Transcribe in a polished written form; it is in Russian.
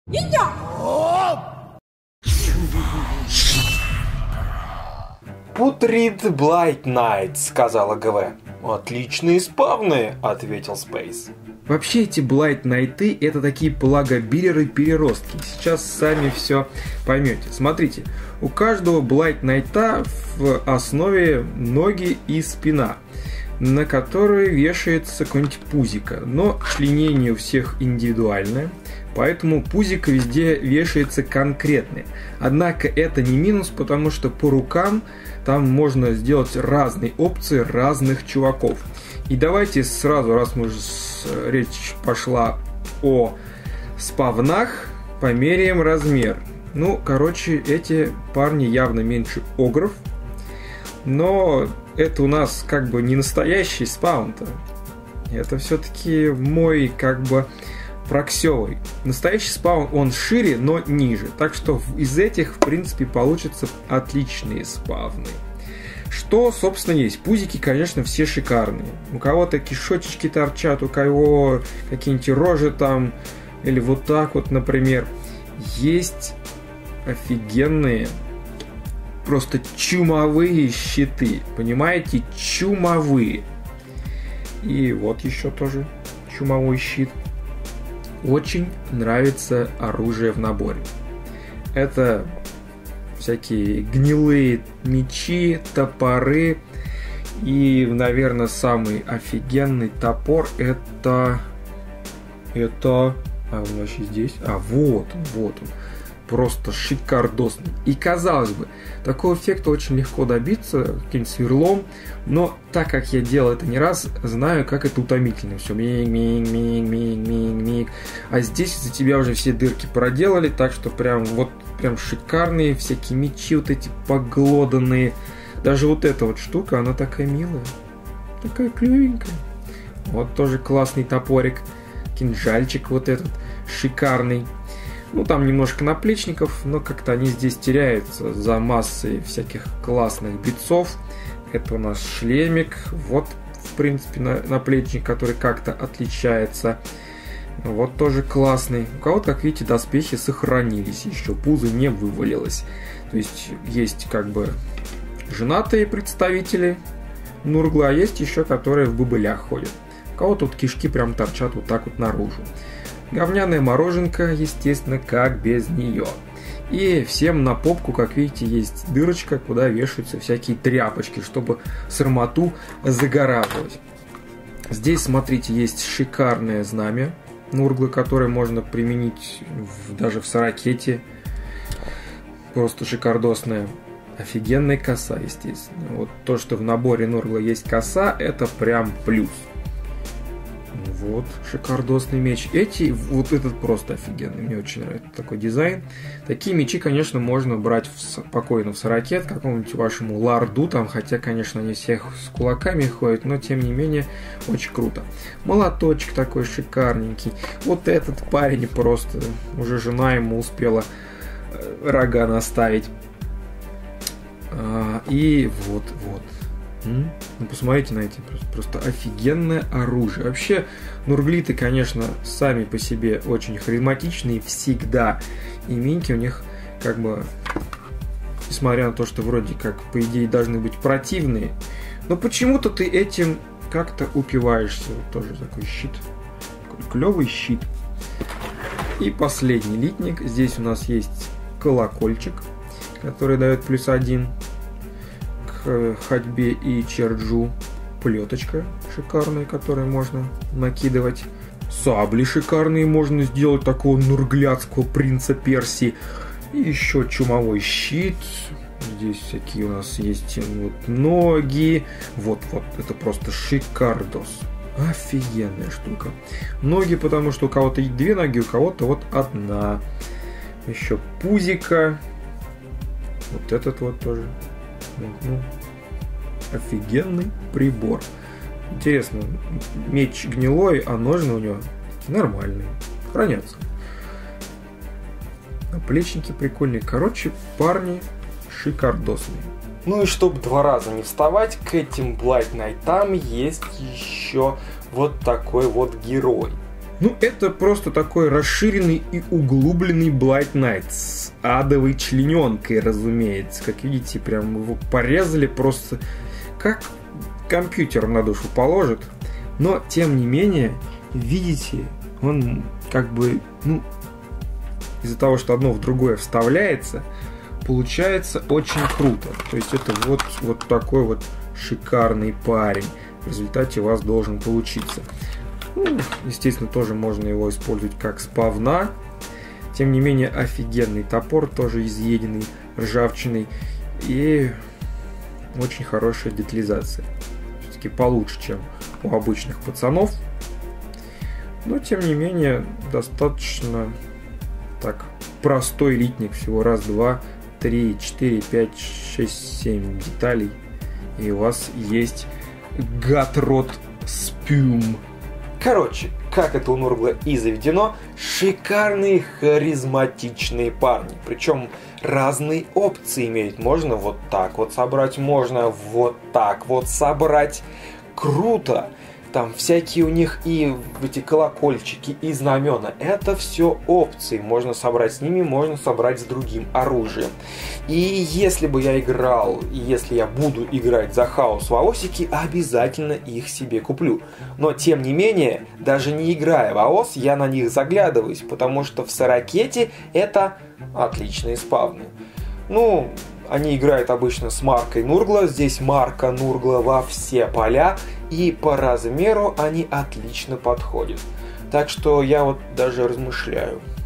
«Putrid Blight Knight», сказала ГВ. «Отличные спавны», ответил Спейс. Вообще эти Blight Knight'ы это такие плагобиллеры-переростки. Сейчас сами все поймете. Смотрите, у каждого Blight Knight'а в основе ноги и спина, на которые вешается какое-нибудь пузико. Но членение у всех индивидуальное, поэтому пузико везде вешается конкретное. Однако это не минус, потому что по рукам там можно сделать разные опции разных чуваков. И давайте сразу, раз мы уже речь пошла о спавнах, померяем размер. Ну, короче, эти парни явно меньше огров, но это у нас как бы не настоящий спаун-то. Это все-таки мой как бы проксевый. Настоящий спаун, он шире, но ниже. Так что из этих, в принципе, получатся отличные спавны. Что, собственно, есть? Пузики, конечно, все шикарные. У кого-то кишочечки торчат, у кого какие-нибудь рожи там, или вот так вот, например. Есть офигенные, просто чумовые щиты. Понимаете? Чумовые. И вот еще тоже чумовой щит. Очень нравится оружие в наборе. Это всякие гнилые мечи, топоры. И, наверное, самый офигенный топор это... А он вообще здесь? Вот он. Просто шикардосный. И казалось бы, такого эффекта очень легко добиться каким-нибудь сверлом, но так как я делал это не раз, знаю, как это утомительно. Все миг. А здесь за тебя уже все дырки проделали, так что прям шикарные всякие мечи, вот эти поглоданные. Даже вот эта вот штука, она такая милая, такая клевенькая. Вот тоже классный топорик. Кинжальчик вот этот шикарный. Ну, там немножко наплечников, но как-то они здесь теряются за массой всяких классных битцов. Это у нас шлемик. Вот, в принципе, наплечник, который как-то отличается. Вот тоже классный. У кого-то, как видите, доспехи сохранились. Еще пузо не вывалилось. То есть как бы женатые представители Нургла, а есть еще, которые в бобылях ходят. У кого-то тут кишки прям торчат вот так вот наружу. Говняная мороженка, естественно, как без нее. И всем на попку, как видите, есть дырочка, куда вешаются всякие тряпочки, чтобы сармату загораживать. Здесь, смотрите, есть шикарное знамя Нурглы, которое можно применить даже в сорокете. Просто шикардосная. Офигенная коса, естественно. Вот то, что в наборе Нургла есть коса, это прям плюс. Вот, шикардосный меч. Вот этот просто офигенный. Мне очень нравится такой дизайн. Такие мечи, конечно, можно брать спокойно в сорокет, какому-нибудь вашему ларду, там, хотя, конечно, они всех с кулаками ходят, но, тем не менее, очень круто. Молоточек такой шикарненький. Вот этот парень просто, уже жена ему успела рога наставить. И вот. Ну, посмотрите на эти, просто офигенное оружие. Вообще, нурглиты, конечно, сами по себе очень харизматичные всегда. И миньки у них, как бы, несмотря на то, что вроде как, по идее, должны быть противные, но почему-то ты этим как-то упиваешься. Вот тоже такой щит. Такой клевый щит. И последний литник. Здесь у нас есть колокольчик, который дает +1 к ходьбе и черджу. Плеточка шикарная, которую можно накидывать. Сабли шикарные можно сделать такого нургляцкого принца Персии. И еще чумовой щит. Здесь всякие у нас есть вот ноги. Вот, это просто шикардос. Офигенная штука. Ноги, потому что у кого-то 2 ноги, у кого-то вот 1. Еще пузика. Вот этот вот тоже. Ну, офигенный прибор. Интересно, меч гнилой, а ножны у него нормальные. Хранятся. Наплечники прикольные. Короче, парни шикардосные. Ну и чтобы 2 раза не вставать, к этим Blight Knight'ам есть еще вот такой вот герой. Ну, это просто такой расширенный и углубленный Blight Knight с адовой члененкой, разумеется. Как видите, прям его порезали просто как компьютер на душу положит. Но, тем не менее, видите, он как бы, из-за того, что одно в другое вставляется, получается очень круто. То есть это вот такой вот шикарный парень. В результате у вас должен получиться. Естественно, тоже можно его использовать как спавна. Тем не менее, офигенный топор, тоже изъеденный ржавчиной. И очень хорошая детализация. Все-таки получше, чем у обычных пацанов. Но, тем не менее, достаточно так простой литник. Всего раз, два, 3, 4, 5, 6, 7 деталей. И у вас есть Gatrod Spume. Короче, как это у Нургла и заведено, шикарные харизматичные парни. Причем разные опции имеют. Можно вот так вот собрать, можно вот так вот собрать. Круто! Там всякие у них и эти колокольчики, и знамена. Это все опции. Можно собрать с ними, можно собрать с другим оружием. И если бы я играл, и если я буду играть за хаос в АОСики, обязательно их себе куплю. Но тем не менее, даже не играя в АОС, я на них заглядываюсь, потому что в Сорокете это отличные спавны. Они играют обычно с маркой Нургла. Здесь марка Нургла во все поля. И по размеру они отлично подходят. Так что я вот даже размышляю.